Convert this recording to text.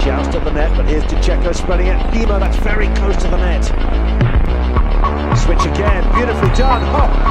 Joust at the net, but here's Cecco spreading it. Lima, that's very close to the net. Switch again, beautifully done. Oh.